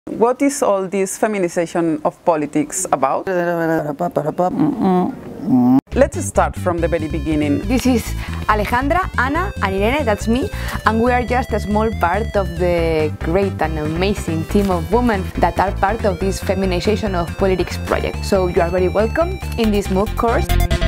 What is all this feminization of politics about? Let's start from the very beginning. This is Alejandra, Ana and Irene, that's me, and we are just a small part of the great and amazing team of women that are part of this feminization of politics project. So you are very welcome in this MOOC course.